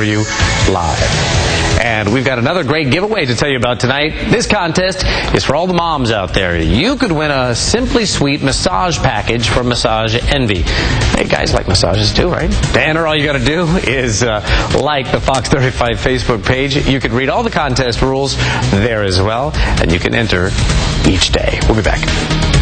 for you live. And we've got another great giveaway to tell you about tonight. This contest is for all the moms out there. You could win a Simply Sweet massage package from Massage Envy. Hey, guys like massages too, right? And all you got to do is like the Fox 35 Facebook page. You can read all the contest rules there as well, and you can enter each day. We'll be back.